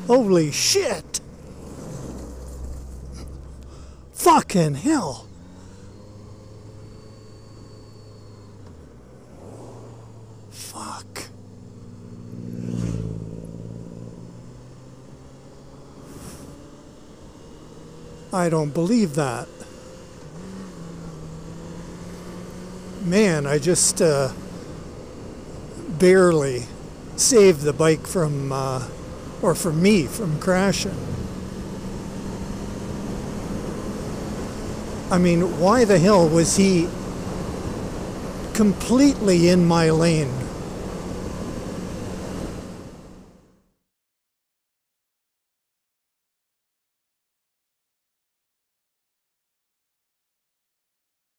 Holy shit! Fucking hell! Fuck. I don't believe that. Man, I just barely saved the bike from, or from me, from crashing. I mean, why the hell was he completely in my lane?